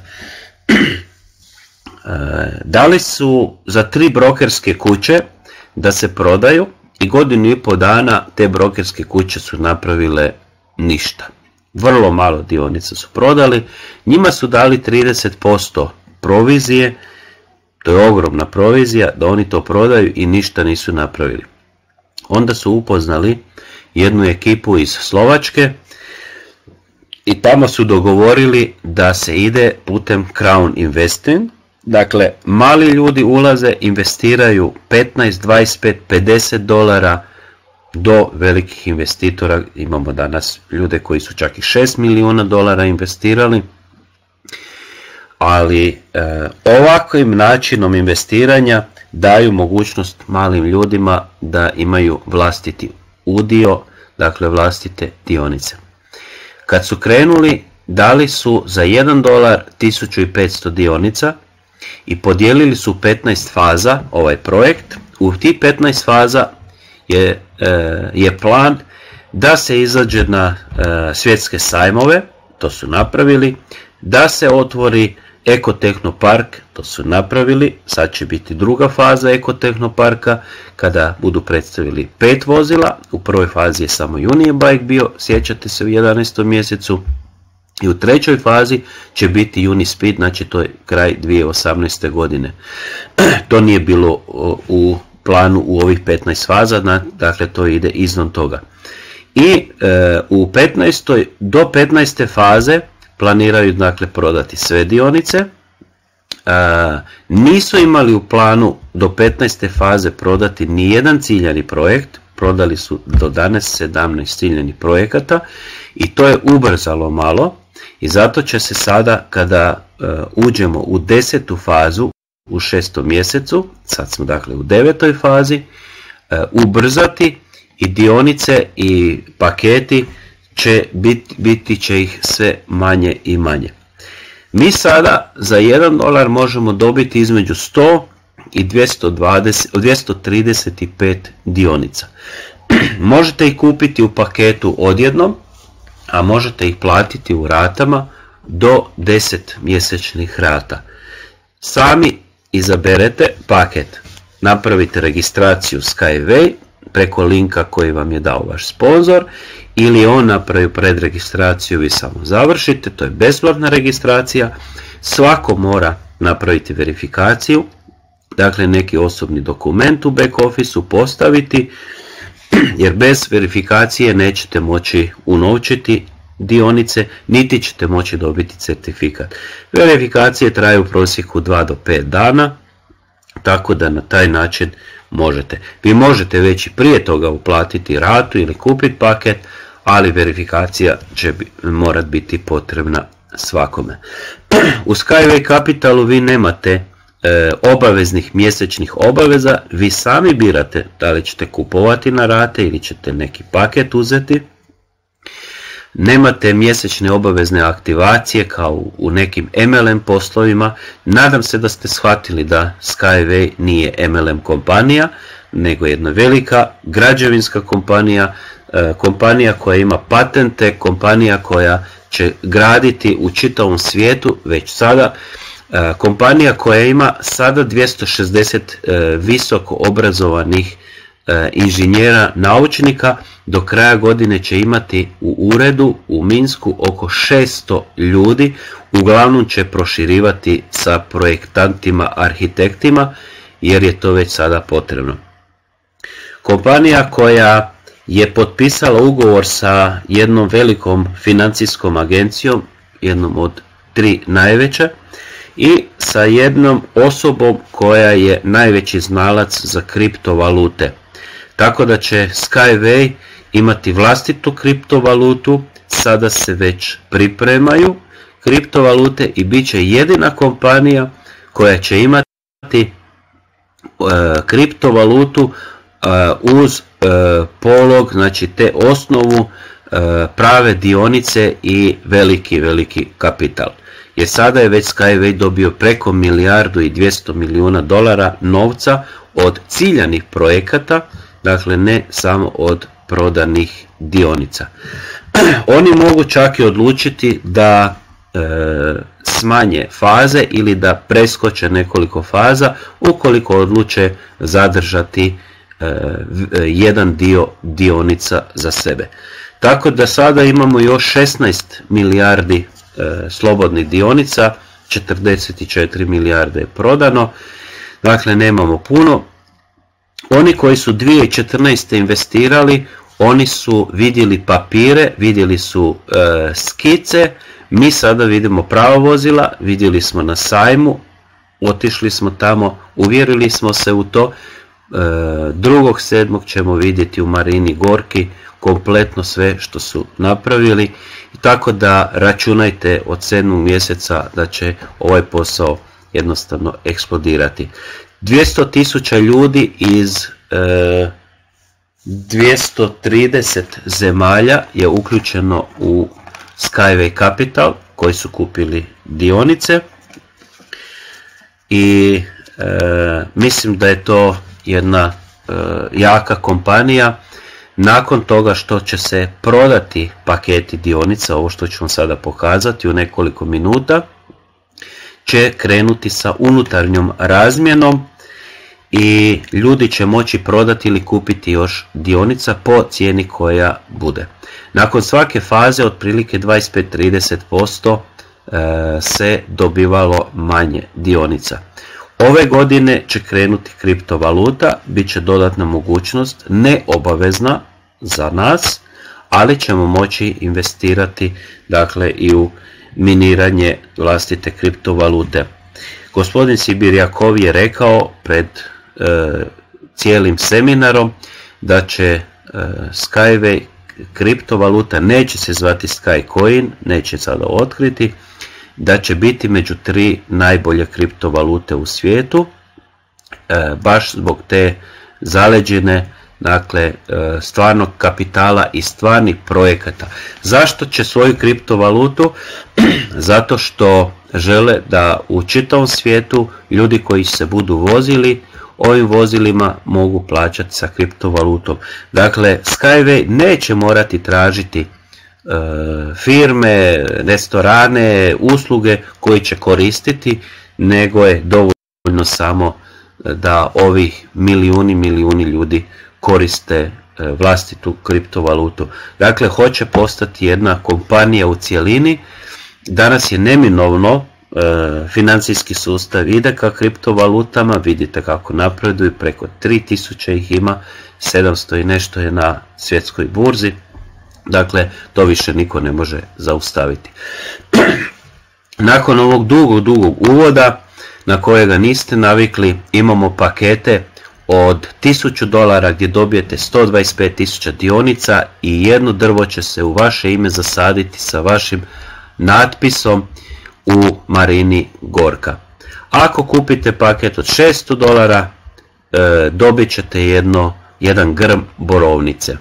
Dali su za 3 brokerske kuće da se prodaju i 1,5 dana te brokerske kuće su napravile ništa. Vrlo malo dionica su prodali, njima su dali 30% provizije, to je ogromna provizija, da oni to prodaju i ništa nisu napravili. Onda su upoznali jednu ekipu iz Slovačke i tamo su dogovorili da se ide putem Crown Investing. Dakle, mali ljudi ulaze, investiraju 15, 25, 50 dolara do velikih investitora. Imamo danas ljude koji su čak i 6 milijuna dolara investirali. Ali ovakvim načinom investiranja daju mogućnost malim ljudima da imaju vlastiti udio, dakle vlastite dionice. Kad su krenuli, dali su za 1 dolar 1500 dionica i podijelili su 15 faza ovaj projekt. U tih 15 faza je plan da se izađe na svjetske sajmove, to su napravili, da se otvori Ekotehnopark, to su napravili, sad će biti druga faza Ekotehnoparka kada budu predstavili 5 vozila, u prvoj fazi je samo Unibike bio, sjećate se, u 11. mjesecu, i u trećoj fazi će biti Unispeed, znači to je kraj 2018. godine. To nije bilo u planu u ovih 15 faza, dakle to ide izvan toga. I do 15. faze planiraju dakle prodati sve dionice. Nisu imali u planu do 15. faze prodati ni jedan ciljani projekt, prodali su do danas 17 ciljanih projekata i to je ubrzalo malo i zato će se sada kada uđemo u 10. fazu u 6. mjesecu, sad smo dakle u 9. fazi, ubrzati i dionice i paketi će biti će ih sve manje i manje. Mi sada za $1 možemo dobiti između 100 i 235 dionica. Možete ih kupiti u paketu odjednom, a možete ih platiti u ratama do 10 mjesečnih rata. Sami izaberete paket, napravite registraciju Skyway preko linka koji vam je dao vaš sponzor, ili on napravi predregistraciju, vi samo završite, to je besplatna registracija. Svako mora napraviti verifikaciju, dakle neki osobni dokument u back officeu postaviti, jer bez verifikacije nećete moći unovčiti dionice, niti ćete moći dobiti certifikat. Verifikacije traju u prosjeku 2 do 5 dana, tako da na taj način možete. Vi možete već i prije toga uplatiti ratu ili kupiti paket, ali verifikacija će morati biti potrebna svakome. U Skyway Capitalu vi nemate obaveznih mjesečnih obaveza, vi sami birate da li ćete kupovati na rate ili ćete neki paket uzeti. Nemate mjesečne obavezne aktivacije kao u nekim MLM poslovima. Nadam se da ste shvatili da Skyway nije MLM kompanija, nego jedna velika građevinska kompanija, kompanija koja ima patente, kompanija koja će graditi u čitavom svijetu već sada, kompanija koja ima sada 260 visoko obrazovanih inženjera, naučnika. Do kraja godine će imati u uredu u Minsku oko 600 ljudi, uglavnom će proširivati sa projektantima, arhitektima, jer je to već sada potrebno. Kompanija koja je potpisala ugovor sa jednom velikom financijskom agencijom, jednom od 3 najveće, i sa jednom osobom koja je najveći znalac za kriptovalute. Tako da će Skyway imati vlastitu kriptovalutu, sada se već pripremaju kriptovalute i bit će jedina kompanija koja će imati kriptovalutu uz polog, znači te osnovu prave dionice i veliki kapital. Jer sada je već Skyway dobio preko $1,2 milijuna novca od ciljanih projekata, dakle ne samo od prodanih dionica. Oni mogu čak i odlučiti da smanje faze ili da preskoče nekoliko faza ukoliko odluče zadržati jedan dio dionica za sebe. Tako da sada imamo još 16 milijardi slobodnih dionica, 44 milijarde je prodano, dakle nemamo puno. Oni koji su 2014. investirali, oni su vidjeli papire, vidjeli su skice, mi sada vidimo prava vozila, vidjeli smo na sajmu, otišli smo tamo, uvjerili smo se u to. 2.7. ćemo vidjeti u Marini Gorki kompletno sve što su napravili, tako da računajte od 7. mjeseca da će ovaj posao jednostavno eksplodirati. 200.000 ljudi iz 230 zemalja je uključeno u Skyway Capital koji su kupili dionice i mislim da je to jedna jaka kompanija. Nakon toga što će se prodati paketi dionica, ovo što ću vam sada pokazati u nekoliko minuta, će krenuti sa unutarnjom razmjenom i ljudi će moći prodati ili kupiti još dionica po cijeni koja bude. Nakon svake faze otprilike 25-30% se dobivalo manje dionica. Ove godine će krenuti kriptovaluta, bit će dodatna mogućnost, neobavezna za nas, ali ćemo moći investirati dakle i u miniranje vlastite kriptovalute. Gospodin Sibirjakov je rekao pred cijelim seminarom da će Skyway kriptovaluta neće se zvati Skycoin, neće sada otkriti, da će biti među 3 najbolje kriptovalute u svijetu, baš zbog te zaleđene, dakle, stvarnog kapitala i stvarnih projekata. Zašto će svoju kriptovalutu? Zato što žele da u čitavom svijetu ljudi koji se budu vozili ovim vozilima mogu plaćati sa kriptovalutom. Dakle, Skyway neće morati tražiti firme, restorane, usluge koji će koristiti, nego je dovoljno samo da ovih milijuni ljudi koriste vlastitu kriptovalutu. Dakle, hoće postati jedna kompanija u cjelini. Danas je neminovno, financijski sustav ide ka kriptovalutama, vidite kako napreduju, preko 3000 ih ima, 700 i nešto je na svjetskoj burzi, dakle to više niko ne može zaustaviti. Nakon ovog dugog uvoda, na kojega niste navikli, imamo pakete od $1000 gdje dobijete 125.000 dionica i jedno drvo će se u vaše ime zasaditi sa vašim natpisom u Marini Gorka. Ako kupite paket od $600, dobit ćete jedan grm borovnice.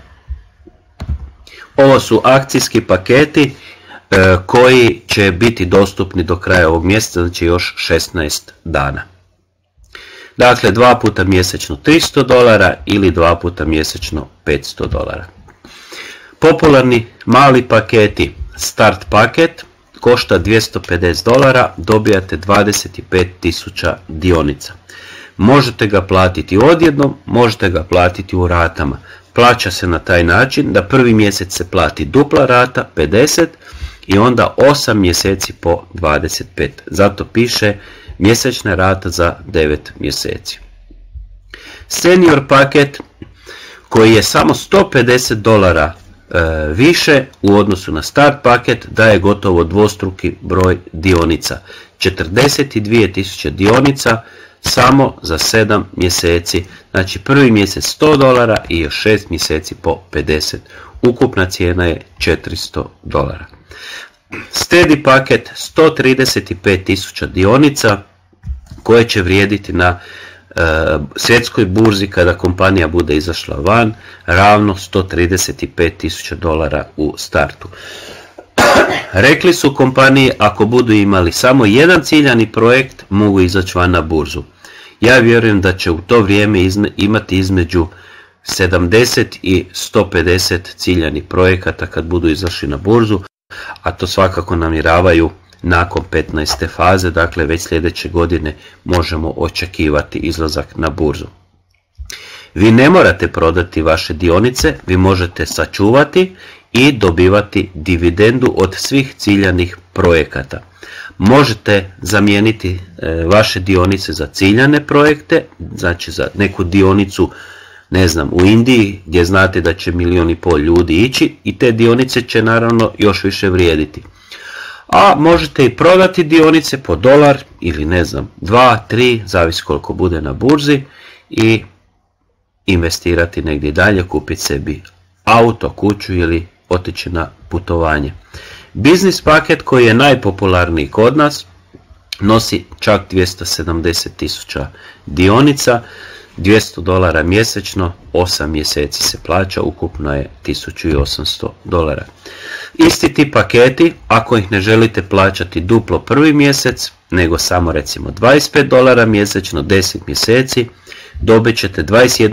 Ovo su akcijski paketi koji će biti dostupni do kraja ovog mjeseca, znači još 16 dana. Dakle, 2 puta mjesečno $300 ili 2 puta mjesečno $500. Popularni mali paketi, start paket, košta $250, dobijate 25.000 dionica. Možete ga platiti odjednom, možete ga platiti u ratama. Plaća se na taj način da prvi mjesec se plati dupla rata, 50, i onda 8 mjeseci po 25. Zato piše mjesečna rata za 9 mjeseci. Senior paket koji je samo $150 više u odnosu na start paket daje gotovo dvostruki broj dionica. 42.000 dionica samo za 7 mjeseci. Znači prvi mjesec $100 i još 6 mjeseci po 50. Ukupna cijena je $400. Steady paket 135.000 dionica koje će vrijediti na svjetskoj burzi kada kompanija bude izašla van, ravno $135.000 u startu. Rekli su kompaniji, ako budu imali samo jedan ciljani projekt, mogu izaći van na burzu. Ja vjerujem da će u to vrijeme imati između 70 i 150 ciljanih projekata kad budu izašli na burzu, a to svakako namjeravaju nakon 15. faze, dakle već sljedeće godine možemo očekivati izlazak na burzu. Vi ne morate prodati vaše dionice, vi možete sačuvati i dobivati dividendu od svih ciljanih projekata. Možete zamijeniti vaše dionice za ciljane projekte, znači za neku dionicu, ne znam, u Indiji gdje znate da će 1,5 milijuna ljudi ići i te dionice će naravno još više vrijediti. A možete i prodati dionice po $1 ili ne znam 2, 3, zavisi koliko bude na burzi i investirati negdje dalje, kupiti sebi auto, kuću ili otići na putovanje. Biznis paket koji je najpopularniji kod nas nosi čak 270.000 dionica, $200 mjesečno, 8 mjeseci se plaća, ukupno je $1.800. Isti ti paketi, ako ih ne želite plaćati duplo prvi mjesec, nego samo recimo $25 mjesečno, 10 mjeseci, dobit ćete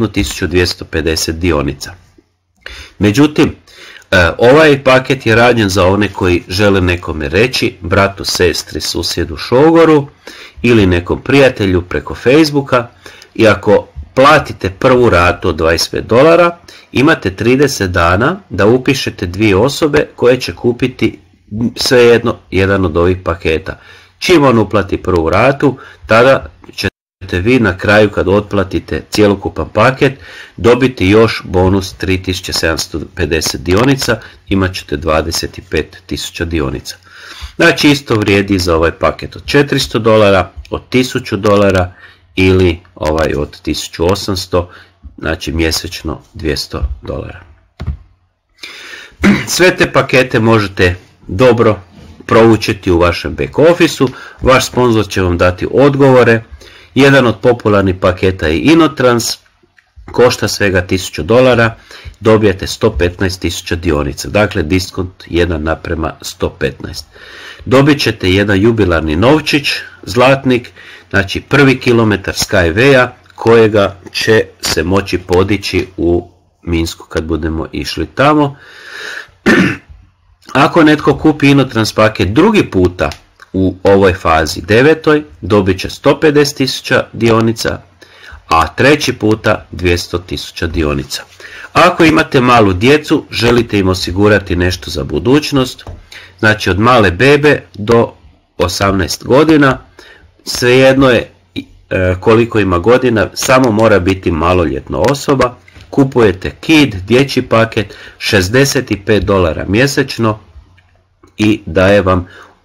21.250 dionica. Međutim, ovaj paket je rađen za one koji žele nekome reći, bratu, sestri, susjedu, šogoru ili nekom prijatelju preko Facebooka, i ako platite prvu ratu od $25, imate 30 dana da upišete 2 osobe koje će kupiti svejedno jedan od ovih paketa. Čim on uplati prvu ratu, tada ćete vi na kraju kad otplatite cjelokupan paket dobiti još bonus 3.750 dionica, imat ćete 25.000 dionica. Znači isto vrijedi za ovaj paket od $400, od $1.000 ili ovaj od 1.800, znači mjesečno $200. Sve te pakete možete dobro proučiti u vašem back officeu. Vaš sponzor će vam dati odgovore. Jedan od popularnih paketa je Inotrans, košta svega $1000, dobijete 115.000 dionica, dakle diskont 1:115. Dobit ćete jedan jubilarni novčić, zlatnik, znači 1. kilometar Skyway-a kojega će se moći podići u Minsku kad budemo išli tamo. Ako netko kupi Inotrans paket drugi puta u ovoj fazi 9. dobit će 150.000 dionica, a treći puta 200.000 dionica. Ako imate malu djecu, želite im osigurati nešto za budućnost, znači od male bebe do 18 godina, svejedno je koliko ima godina, samo mora biti maloljetna osoba, kupujete KID, dječji paket, $65 mjesečno i daje vam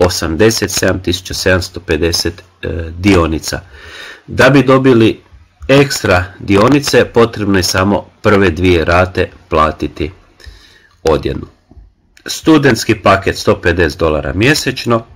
87.750 dionica. Da bi dobili ekstra dionice, potrebno je samo prve 2 rate platiti odjedno. Studentski paket $150 mjesečno,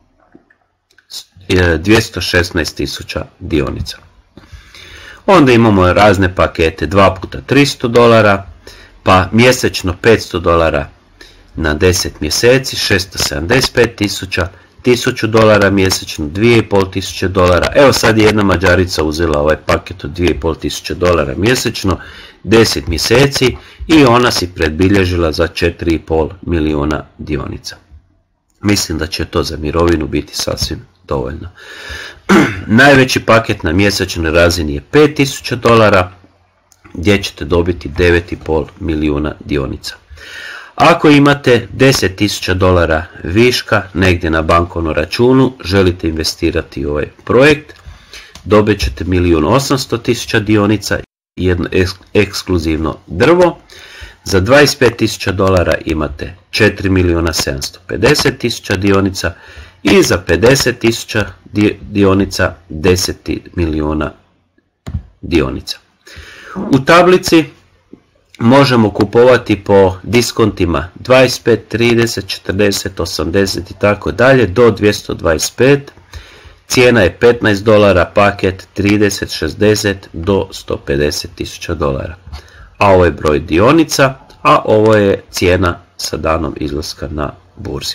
216.000 dionica. Onda imamo razne pakete 2 puta $300, pa mjesečno $500 na 10 mjeseci, 675.000, $1.000 mjesečno, $2.500. Evo sad je jedna Mađarica uzela ovaj paket od $2.500 mjesečno, 10 mjeseci i ona si predbilježila za 4,5 milijuna dionica. Mislim da će to za mirovinu biti sasvim dovoljno. Najveći paket na mjesečnoj razini je $5.000 gdje ćete dobiti 9,5 milijuna dionica. Ako imate $10.000 viška negdje na bankovnom računu, želite investirati u ovaj projekt, dobit ćete 1.800.000 dionica i jedno ekskluzivno drvo. Za $25.000 imate 4.750.000 dionica i za 50.000 dionica 10 milijuna dionica. U tablici možemo kupovati po diskontima 25, 30, 40, 80 i tako dalje do 225. Cijena je $15, paket 30, 60 do $150.000. A ovo je broj dionica, a ovo je cijena sa danom izlaska na burzi.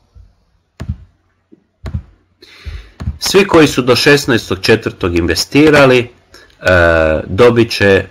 Svi koji su do 16.4. investirali dobit će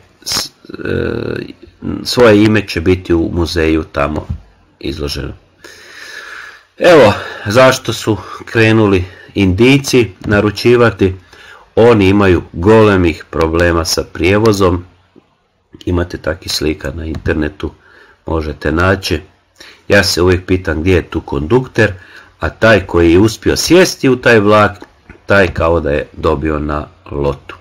svoje ime će biti u muzeju tamo izloženo. Evo zašto su krenuli Indijci naručivati. Oni imaju golemih problema sa prijevozom. Imate takvih slika na internetu, možete naći. Ja se uvijek pitam gdje je tu kondukter, a taj koji je uspio sjesti u taj vlak, taj kao da je dobio na lotu.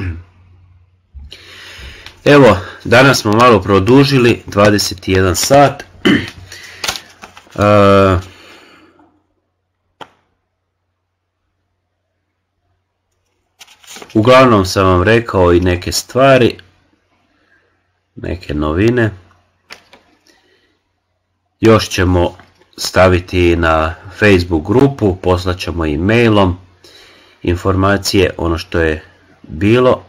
Evo, danas smo malo produžili, 21 sat. Uglavnom sam vam rekao i neke stvari, neke novine. Još ćemo staviti na Facebook grupu, poslat ćemo i mailom informacije, ono što je bilo.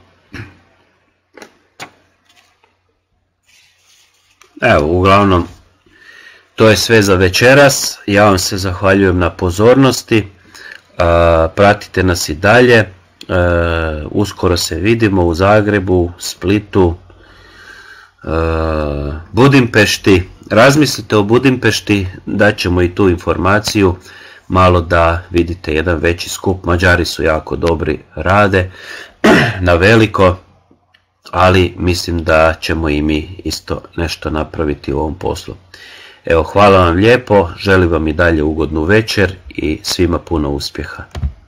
Evo, uglavnom, to je sve za večeras. Ja vam se zahvaljujem na pozornosti. Pratite nas i dalje. Uskoro se vidimo u Zagrebu, Splitu, Budimpešti. Razmislite o Budimpešti, daćemo i tu informaciju, malo da vidite jedan veći skup. Mađari su jako dobri, rade na veliko, ali mislim da ćemo i mi isto nešto napraviti u ovom poslu. Evo, hvala vam lijepo, želim vam i dalje ugodnu večer i svima puno uspjeha.